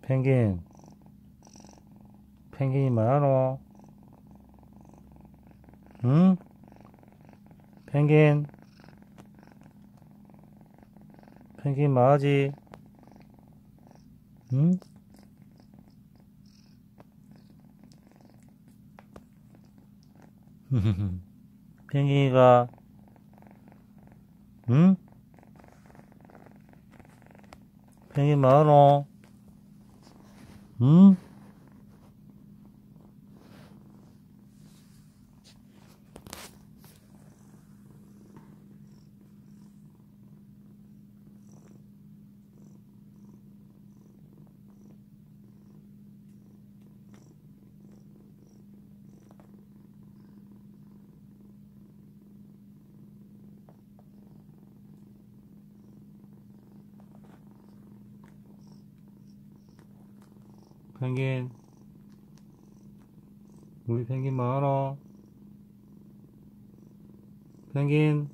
펭귄, 펭귄이 뭐하노? 응? 펭귄, 펭귄 뭐하지? 응? 펭귄이가, 응? 펭귄 뭐하노? 응? 펭귄, 우리 펭귄 뭐하노? 펭귄,